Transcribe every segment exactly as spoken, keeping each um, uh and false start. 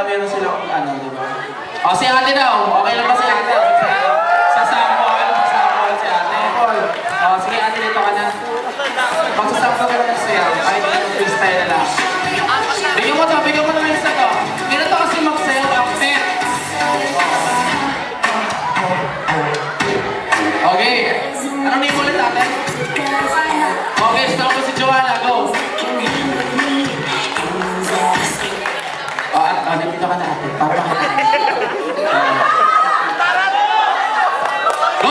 meron silang ano, di ba? O, si ate daw. Okay lang ba si ate? Sa sample, sa sample si ate. O, sige ate, dito ka na. Magsasample ka na siya. Kahit yung freestyle na lang. Bigyan mo to, bigyan mo naman isa to. Ganito kasi mag-sayo ang pet. Okay. Anong name ulit ate? Okay, start ko si Joanna. Go. O, at oh, dito ka na ate. Para ka na. Go!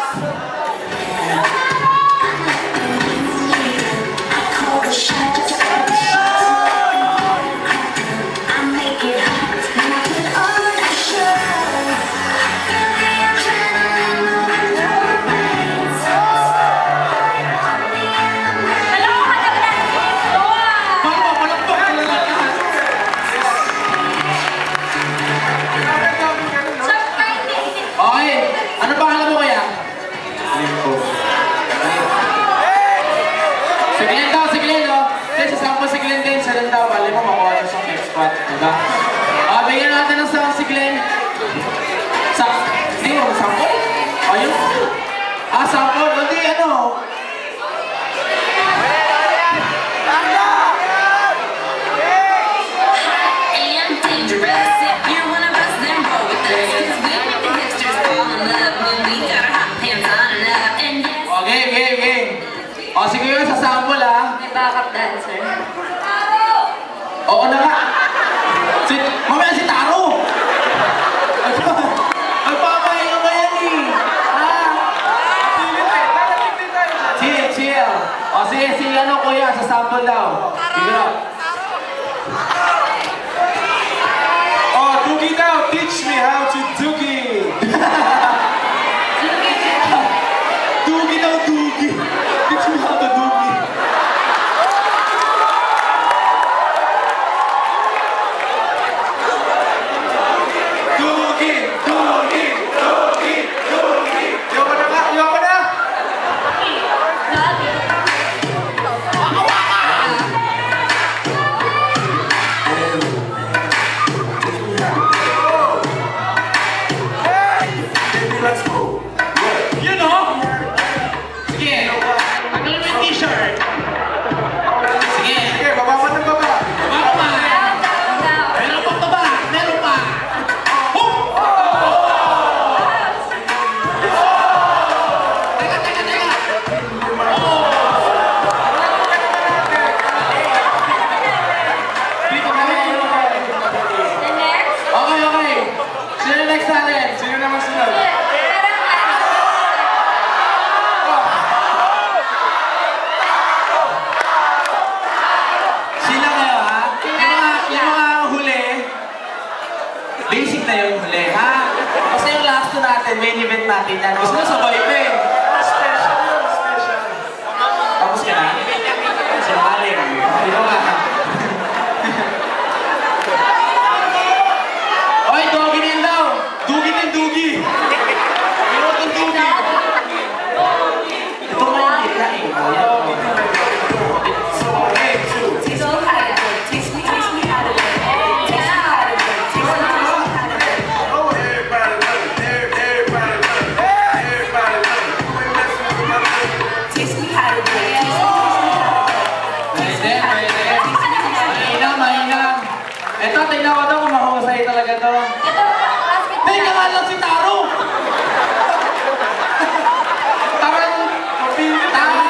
Ah, bigyan natin ng sound si Glenn. Sa... Hindi mo, sample? Ayun. Ah, sample. Hindi, ano? Okay, okay, okay. O, sige yun, sa sample, ah. May backup dancer. Oo na nga. Si, mamaya si Taro! Magpapahinga ba yan eh? Ah! Chill, chill. O sige, si ano kuya, sa sample daw. Sige. Oh, Doogie daw, teach me how to Doogie. Doogie daw, Doogie. Teach me how to Doogie. Basic na yung huli, ha? Kasi yung last na natin, main event natin yan. Gusto mo sabay pa eh. Special yun, special. Tapos ka na? Sinungaling. Dito ka. Oy, Doogie din daw! Doogie din, Doogie! Pero itong Doogie! Ito nga yung kita eh. Ito, tingnan ko ito kung mahusay talaga ito. Ito, classmate. Tingnan nga lang si Taro! Tarang... Tarang...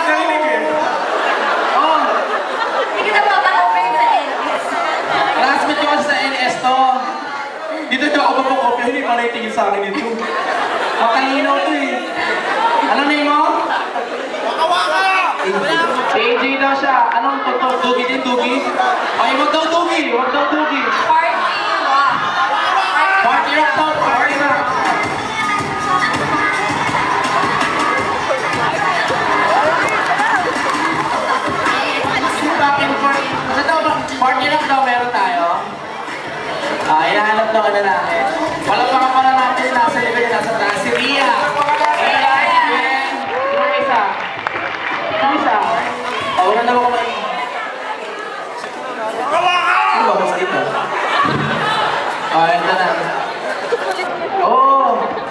Oh! Hindi kita mapapapay sa N S. Classmate ko kasi sa N S to. Dito daw ako papakopya, hindi pa naitingin sa akin ito. Makalinaw ito eh. Ano name mo? Waka-waka! A J daw siya. Anong totoo? Doogie din, Doogie? Ay, wag daw Doogie! Wag daw Doogie! Party rock. Party rock daw! Party rock! Back and forth. Kasi daw ba? Party rock daw meron tayo. Ah, hinahanap daw ka na natin. Wala pa ka pala natin nasa likod na nasa taas. Si Ria! Ria! Yung isa. Yung isa. Oh, wala na ba kumain? Ano ba? Basta ito.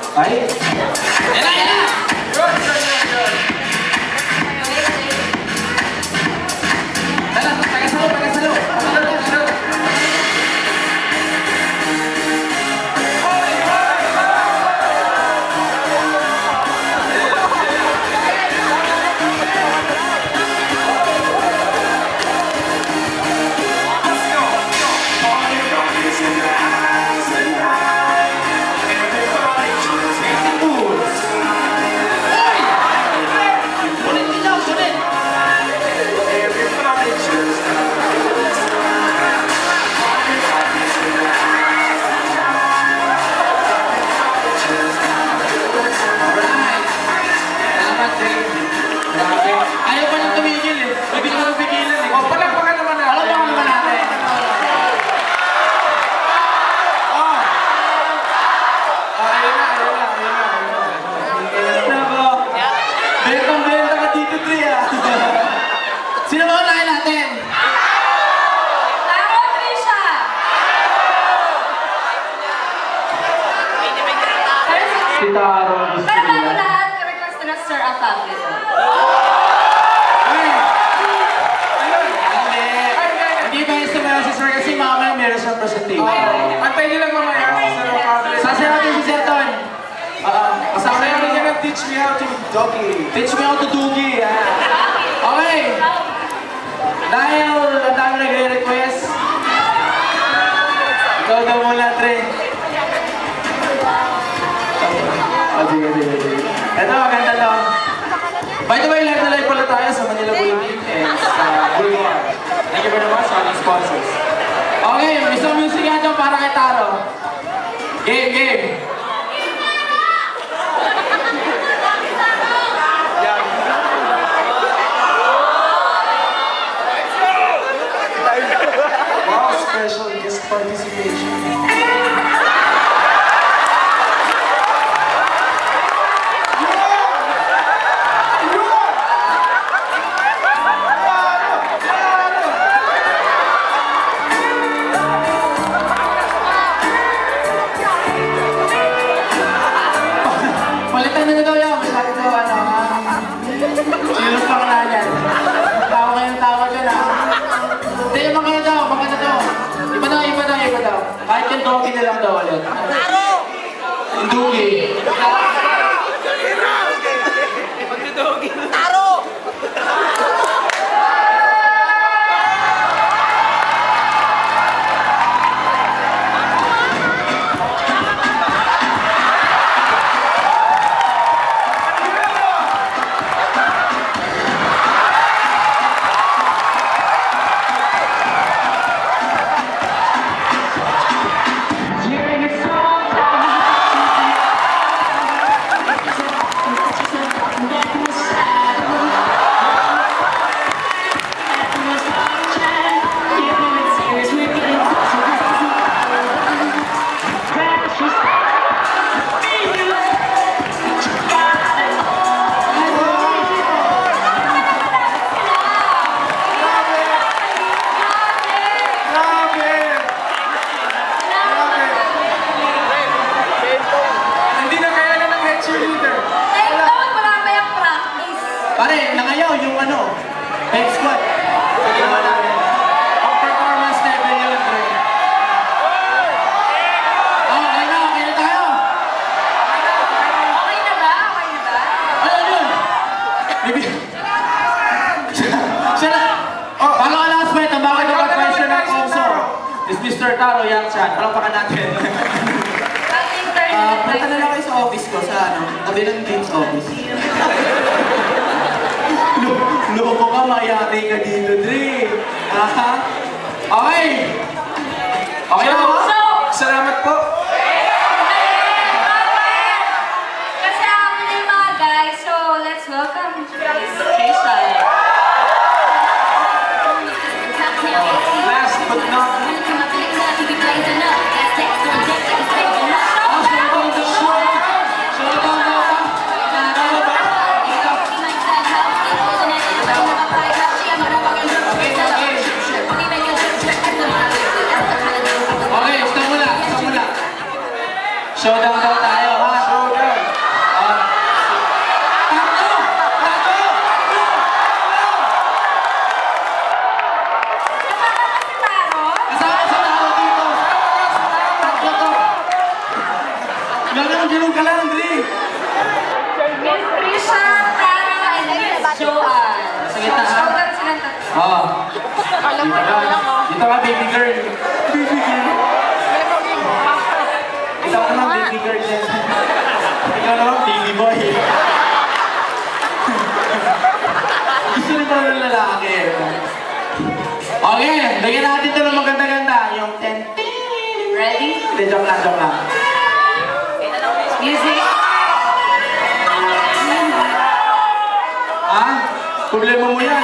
Ay! Yan na, yan na! Good, good, good, good. Tala, taga-salo, taga-salo! Taga-salo, taga-salo! Sulit ninyo, sulit! Alright! Salamat, Dave. Grabe. Ayaw pa nang tumigil eh. Hindi ko nang pigilan eh. Oh, palakpakan naman natin. Alam mo naman natin. Oh! Oh, ayun na, ayun na, ayun na, ayun na. Nako. Bentang-benta ka dito, Tri ah. Sino ba unahin natin? Taro, Trisha! Pero sa- Si Taro. Pero bago lahat, request na ng Sir Afabio. Ay! Ayun! Hindi. Hindi ba yung sumayaw si Sir kasi mamaya meron siyang presentation. Oh, antay niyo lang mamaya sa Robable. Sasaya natin si Sir Ton. Ah, kasama Sasayaw natin niya ng Teach Me How to Doggy. Teach me how to doogie. ah. Okay. Dahil ang dami nagre-request. Ikaw daw muna, Tre. Oh, sige, sige, sige. Ito, maganda to. By the way, live na live pala tayo sa Manila Bulletin and sa Boulevard. Thank you very much sa ating sponsors. Okay, isang music nga dyan para kay Taro. Game, game. Wow, special guest participation. Palitan na na daw yan. May sabi daw, ano, ah, sino pa ka na yan? Tawa kayong tawa dyan, ha? Hindi, yung mga daw, mga na daw. Iba daw, iba daw, iba daw. Kahit yung doggy na lang daw ulit. Taro! Yung doggy. Grabe! Grabe! Hindi na kaya na ng head cheerleader. Take note, wala pa yung practice. Pare, nangayaw yung ano, head squat. Sige naman natin. Ang performance level yun, Tre. Oh, okay na, okay na tayo. Okay na ba? Okay na ba? Ano yun? Bibi. Siya na. Oh. Paano ka last fight? Ang bakit Ikaw ang na question naman, ng Mister Komso? Taro. Is Mister Taro Yang-chan. Palampakan natin. Acting turn Ah, and punta na lang kayo sa office ko, sa ano, tabi ng Dean's office. Lo- Loko ka, mayari ka dito, Dre. Aha. Okay. Okay na ba? So, Salamat po. kasi ako na yung mga guys, so let's welcome Trisha. Last but not Ah, showdown daw. Showdown daw ba? Taro ba? Okay, okay. Okay, stop muna, stop muna. Showdown daw tayo, ha? showdown. Ganun, ganun ka lang, Dre. Miss Trisha, Tara, and Miss Joanne. Sa gitna, ha? Shoutout silang tatlo. Oo. Dito ka. Dito ka, baby girl. Baby girl. Ito ka naman, baby girl din. Ikaw naman, baby boy. Gusto rin pala ng lalaki. Okay, lagyan natin ito ng maganda-ganda. Yung ten. Ready? Hindi, joke lang, joke lang. Music. Ha? Problema mo yan.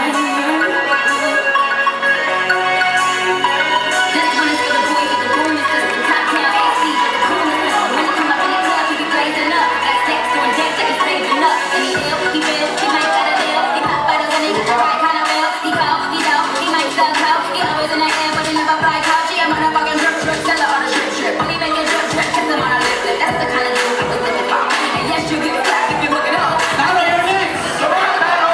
This one is for the boys with the coolness, this is the top down A C with the coolness. When it come up in the club, he be blazing up. Got stacks doing decks like he's saving up. And he ill, he real, he might got a deal. He hot better than he got the right kind of real. He cold, he dope, he might sell coke. He always in the air, but he never fly couch. He a motherfucking drip drip, seller on a strip strip. Only make it drip drip, kiss him on a lip lip. That's the kind of dude I was looking for. And yes, you get flat if you look it up. Taro, you're next! Come on, Taro!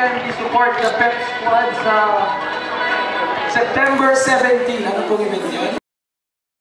Support the Pep Squad sa September seventeenth. Ano pong event yun?